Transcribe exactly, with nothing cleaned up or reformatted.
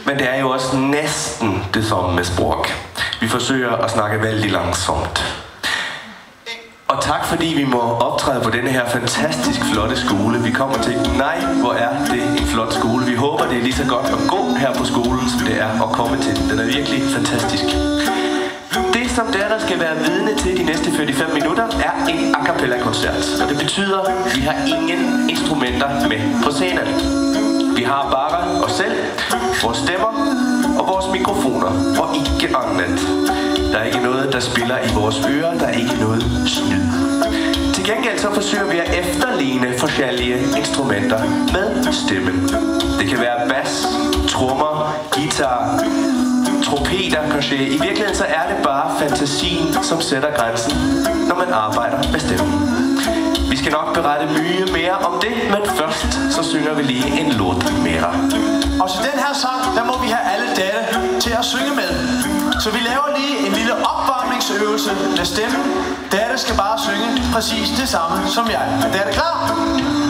Men det er jo også næsten det samme med sprog. Vi forsøger at snakke vældig langsomt. Og tak fordi vi må optræde på denne her fantastisk flotte skole. Vi kommer til, nej, hvor er det en flot skole. Vi håber, det er lige så godt at gå her på skolen, som det er at komme til den. Den er virkelig fantastisk. Det, som der, der skal være vidne til de næste fyrre-fem minutter, er en a cappella-koncert. Og det betyder, at vi har ingen instrumenter med på scenen. Vi har bare os selv, vores stemmer og vores mikrofoner, og ikke andet. Der er ikke noget, der spiller i vores ører, der er ikke noget snyd. Til gengæld så forsøger vi at efterligne forskellige instrumenter med stemmen. Det kan være bas, trommer, guitar, trompeter, crochet. I virkeligheden så er det bare fantasien, som sætter grænsen, når man arbejder med stemmen. Vi skal nok berette mye mere om det, men først så synger vi lige en låt mere. Og til den her sang, der må vi have alle data til at synge med. Så vi laver lige en lille opvarmningsøvelse med stemmen. Data skal bare synge præcis det samme som jeg. Er Data klar?